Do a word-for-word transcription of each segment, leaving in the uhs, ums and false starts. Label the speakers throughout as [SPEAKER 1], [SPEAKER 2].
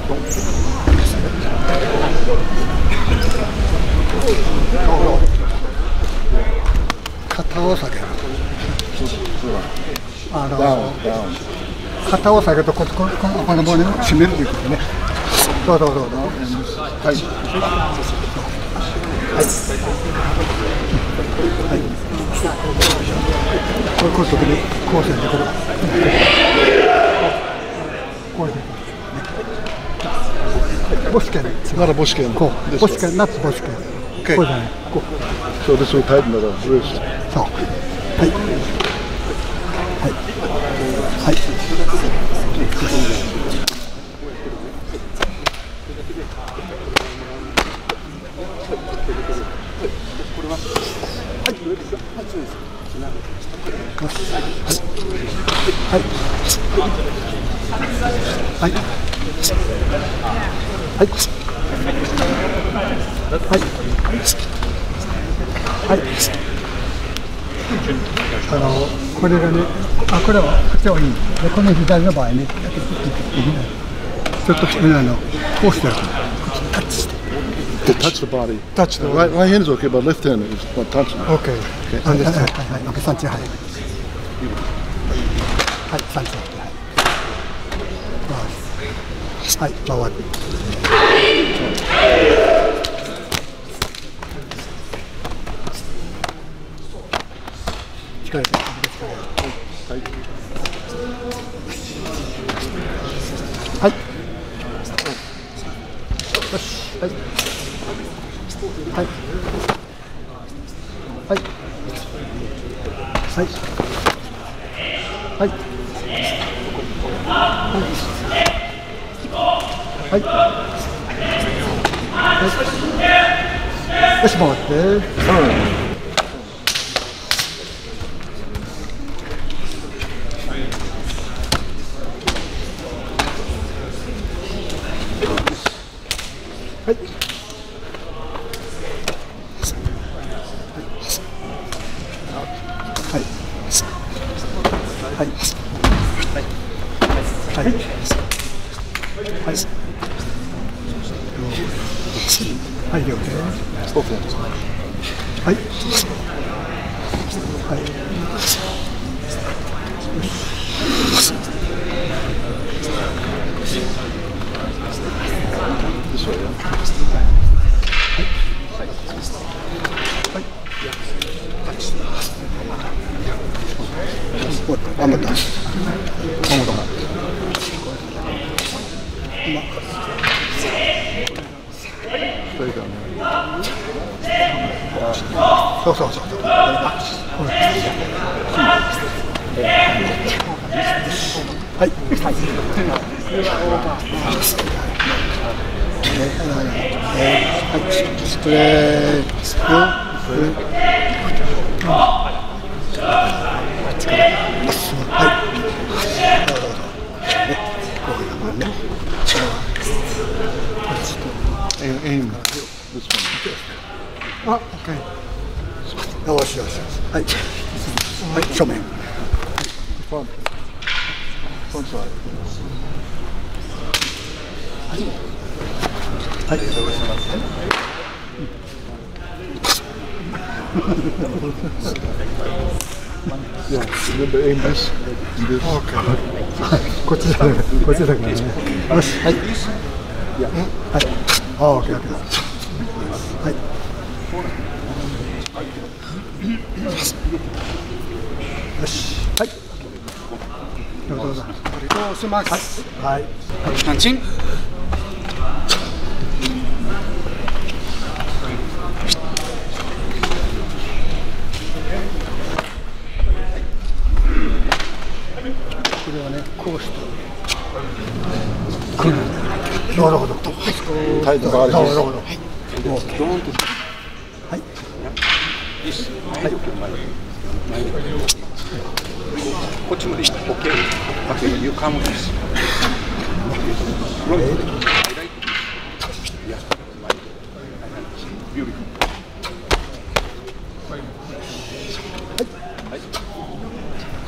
[SPEAKER 1] 肩を下げる。あの肩を下げるとこここのこの骨を締めるということね。どうぞどうぞ。はい。はい。はい。こういう時にこうせんでこれ。こういう。ボシケン。
[SPEAKER 2] Not a bush cane.
[SPEAKER 1] こう。ボシケン、ナッツボシケン。
[SPEAKER 2] Okay.
[SPEAKER 1] こうじゃない。こう。
[SPEAKER 2] So this will tighten the wrist.
[SPEAKER 1] そう。はい。はい。はい。はい。はい。はい。はい。はい。あのこれがね、あこれはこっちはいい。でこの左の場合ね、できない。ちょっとあのこうしてやる。タッチして。
[SPEAKER 2] To touch the body.
[SPEAKER 1] Touch the
[SPEAKER 2] right, right hand is okay, but left hand is not touching.
[SPEAKER 1] Okay. Okay. Understood. はいはいはい。三チはい。はい三チはい。はい、回る。力入れて、力入れて。はい。はい。よし。はい。はい。はい。はい。はい。はい。はい。よし、回って。はい。はい。はい。はい。はい。はい。はい、両手。はい。はい。あ、また。あ、また。そうそうそうそう。はい。スプレー。はい。
[SPEAKER 2] Aim this one.
[SPEAKER 1] あ、オッケー。よしよしよし。はい。はい、正面。
[SPEAKER 2] Front. Front side.
[SPEAKER 1] はい。はい。
[SPEAKER 2] Yeah, remember aim this and this.
[SPEAKER 1] Okay. こっちだけ、こっちだけね。よし。はい。はい。あ、オッケーオッケー。はい。よし。はい。どうぞどうぞ。どうします。はい。
[SPEAKER 3] パンチン。
[SPEAKER 1] これはね、こうして。くる。なるほど。
[SPEAKER 2] Tighten the body.
[SPEAKER 1] なるほど。はい。はい。
[SPEAKER 3] こっちもでいい。OK。You come with this. Beautiful.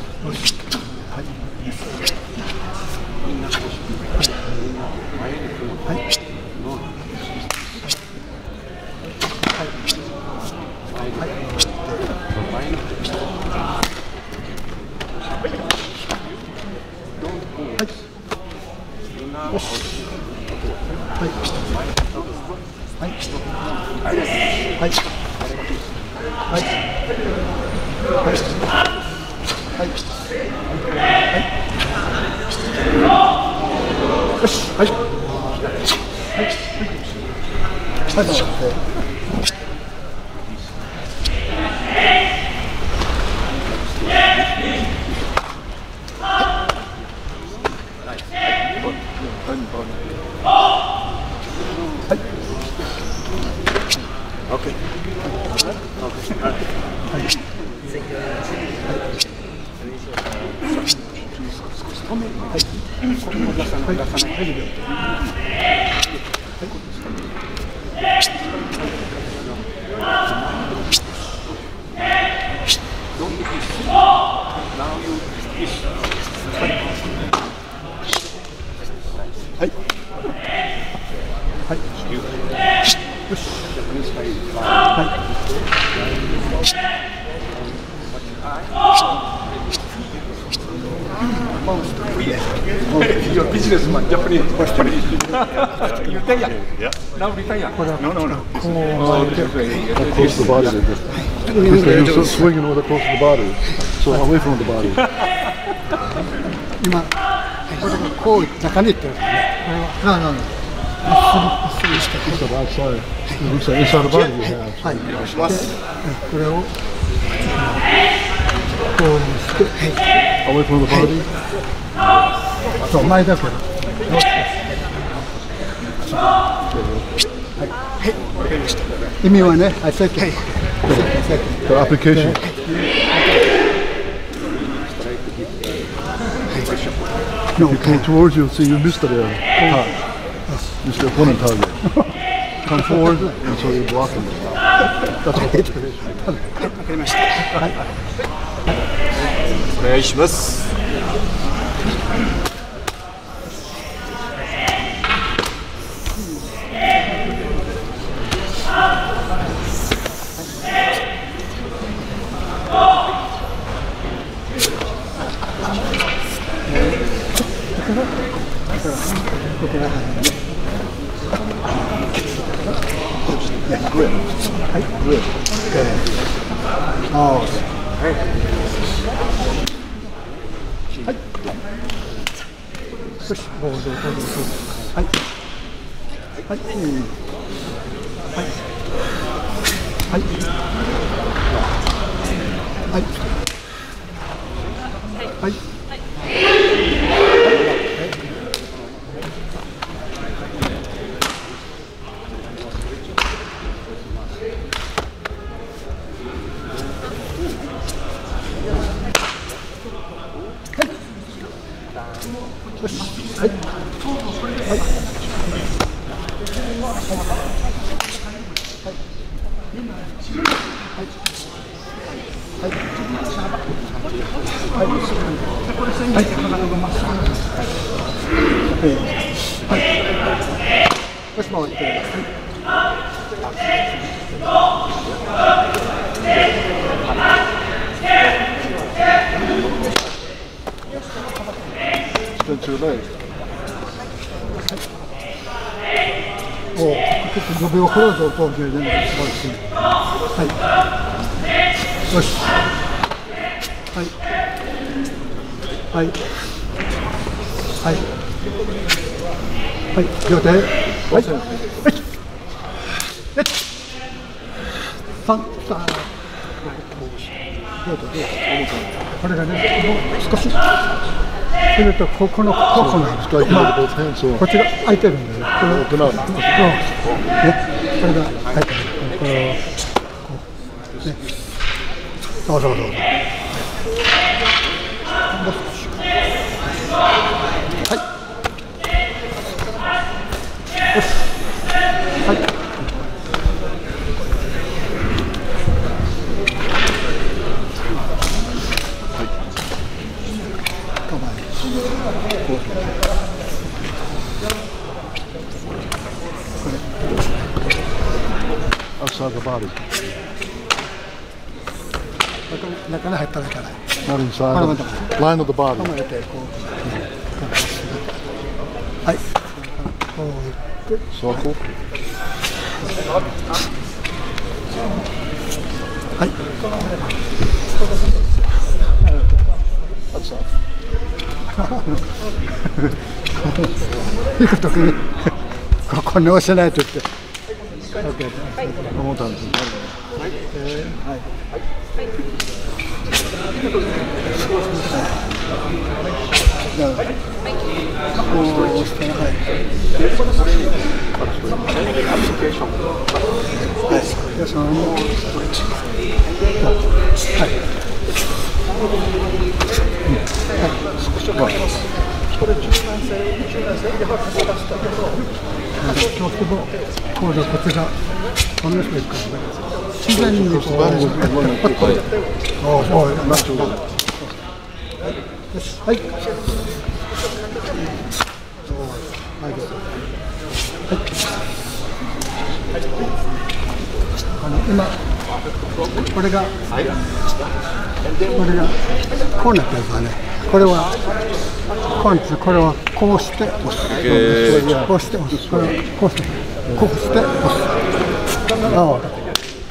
[SPEAKER 3] みんな少し前に来る。 Your businessman, Japanese. You retire? Now retire? No, no, no.
[SPEAKER 2] Close to the body. They're just swinging with it close to the body. So away from the body.
[SPEAKER 1] 今これこう中にいってるからね。これはなあなあまっすぐまっすぐして
[SPEAKER 2] It's the outside. It looks like inside the body you have.
[SPEAKER 1] はい。でこれをこうして
[SPEAKER 2] Away from the body.
[SPEAKER 1] そう前だけど。意味はね、はい、さっき。
[SPEAKER 2] The application.
[SPEAKER 1] No,
[SPEAKER 2] you come towards you, see you missed the uh, missed the opponent target. Come forward, and so you're blocking it. That's what it is.
[SPEAKER 1] わかりました。はい。
[SPEAKER 3] お願いします。
[SPEAKER 1] Yes, grip. Right, grip. Good. Oh. Right. Right. Push. Hold, hold, hold, hold. Right. Right. Mm. Right. Right. Right. Right. Let's move it.
[SPEAKER 2] Extend your leg.
[SPEAKER 1] おお、ちょっとごびょうほどと投球でね、素晴らしい。はい。よし。はい。はい。はい。はい。両手。はい。はい。はい。三、三。両手で。これがね、もう少し。するとここのここのまあこっちが開いてるんでね。これね、これが開いてる。これをこうね。そうそうそう。もう少し。はい。よし。はい。構え。
[SPEAKER 2] inside the body.
[SPEAKER 1] 中に入ったらいけない。
[SPEAKER 2] Not inside the line of the body.
[SPEAKER 1] 構えてこう。はい。こういって。
[SPEAKER 2] Circle.
[SPEAKER 1] はい。行くときにここに押せないと言って。
[SPEAKER 2] One more time.
[SPEAKER 1] はい。こうしてはい。はい。でそのはい。これ柔軟性、柔軟性では貸し出したけど、そうするとこうでこっちがこの人行くから自然にこう。ああ、そう。はい。あの今これがこれがこうなってるからね。これはこうなんですよ。これはこうして押す。こうして押す。これはこうしてこうして押す。ああ、はい。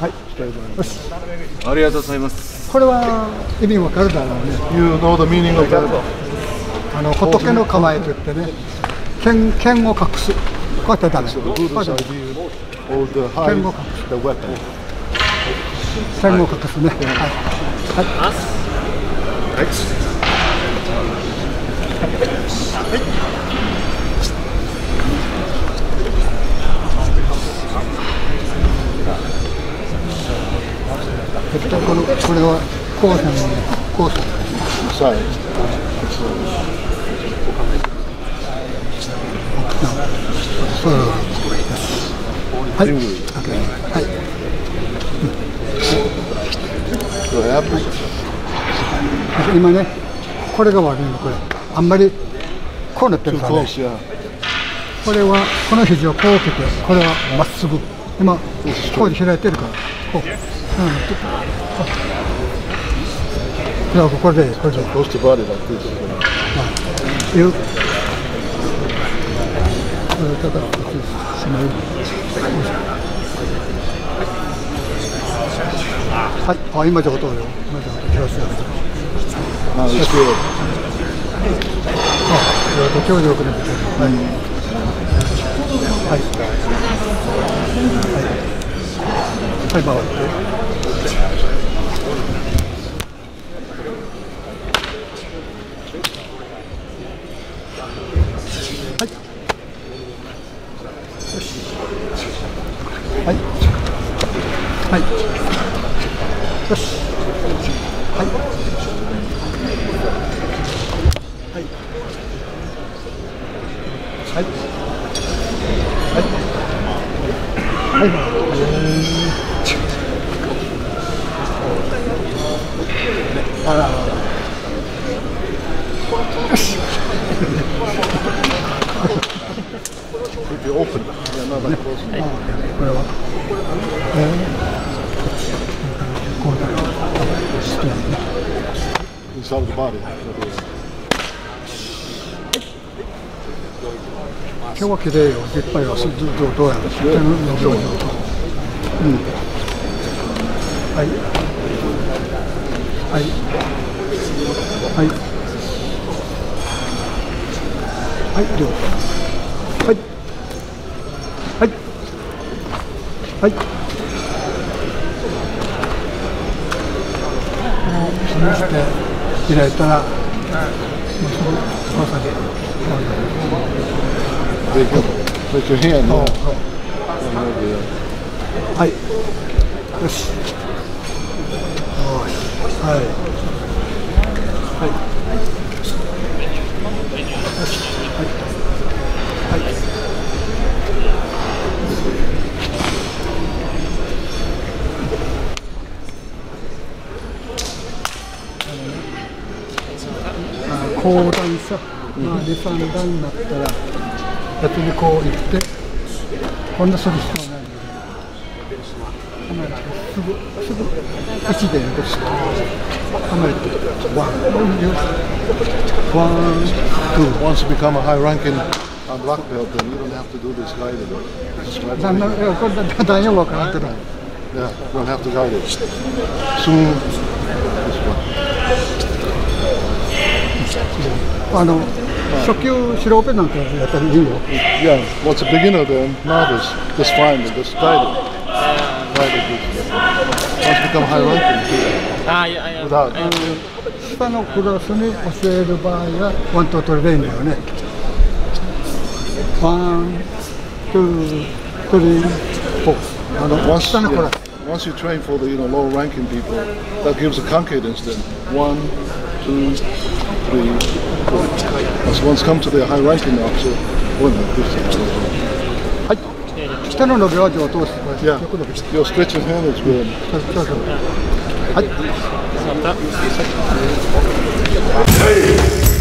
[SPEAKER 1] よし。
[SPEAKER 4] ありがとうございます。
[SPEAKER 1] これは意味わかるだろうね。
[SPEAKER 2] You know the meaning of that?
[SPEAKER 1] あの仏の構えといってね、剣剣を隠す。こうやってダメ。
[SPEAKER 2] So the Buddha's idea of the hide the weapon.
[SPEAKER 1] 剣を隠すね。はい。はい。絶対このこれは後者の後者。
[SPEAKER 2] Side.
[SPEAKER 1] そう。はい。はい。
[SPEAKER 2] So apple.
[SPEAKER 1] 今ね、これが悪いのこれ。あんまりこうなってる
[SPEAKER 2] Too
[SPEAKER 1] からね。
[SPEAKER 2] close, yeah.
[SPEAKER 1] これはこの肘をこう受けて、これはまっすぐ。今こうで開いてるから。こう。うん。じゃあこれでこれで。
[SPEAKER 2] Close to body like this.
[SPEAKER 1] ゆっ。これただしまい。はい。あ、今じゃ音よ。今じゃ音広瀬。
[SPEAKER 2] Now it's good.
[SPEAKER 1] あ、強力に。はい。はい。はい。はい、回って。はい。よし。はい。はい。よし。はい。 はい。はい。はい。あら。よし。
[SPEAKER 2] If you open, yeah, not like close.
[SPEAKER 1] これは。えー、こうだ。
[SPEAKER 2] Inside of the body.
[SPEAKER 1] 今日は綺麗よ。いっぱいはずっとどうやろう。うん。はい。はい。はい。はい。どうぞ。はい。はい。はい。示して開いたら、もうそのまさに。
[SPEAKER 2] Take your, take your hand. Yeah.
[SPEAKER 1] はい。よし。はい。はい。よし。はい。はい。高段さ、まあ、に、さん段になったら、別にこう行って、こんなする必要はないので。 カメラですぐすぐ位置でやるとカメラでワンワンツー
[SPEAKER 2] Once you become a high ranking uh, black belt, then you don't have to do this guiding. This is right
[SPEAKER 1] だんだんいやこれだんだんよくわからんけど
[SPEAKER 2] Yeah, you don't have to guide it. Soon, this one.
[SPEAKER 1] あの初級白オペなんかやったらいいよ
[SPEAKER 2] Yeah, what's a beginner then, novice, just fine, just guide it. Guide it. This, once you become high ranking, do that.
[SPEAKER 5] Ah, yeah, yeah.
[SPEAKER 2] Without.
[SPEAKER 1] 下のクラスに教える場合はワン、ツー、トレーニングだよねワン、ツー、スリー、フォーあの
[SPEAKER 2] Once,
[SPEAKER 1] 下のクラ
[SPEAKER 2] yeah,
[SPEAKER 1] ス
[SPEAKER 2] once you train for the you know low ranking people, that gives a concordance then. One, two, three, four. As once come to the high ranking officer, one like this.
[SPEAKER 1] はい下の伸びを上通して
[SPEAKER 2] Yeah,
[SPEAKER 1] よく伸びて
[SPEAKER 2] your stretching hand is good.
[SPEAKER 1] そうそうそうはい
[SPEAKER 5] Stop that.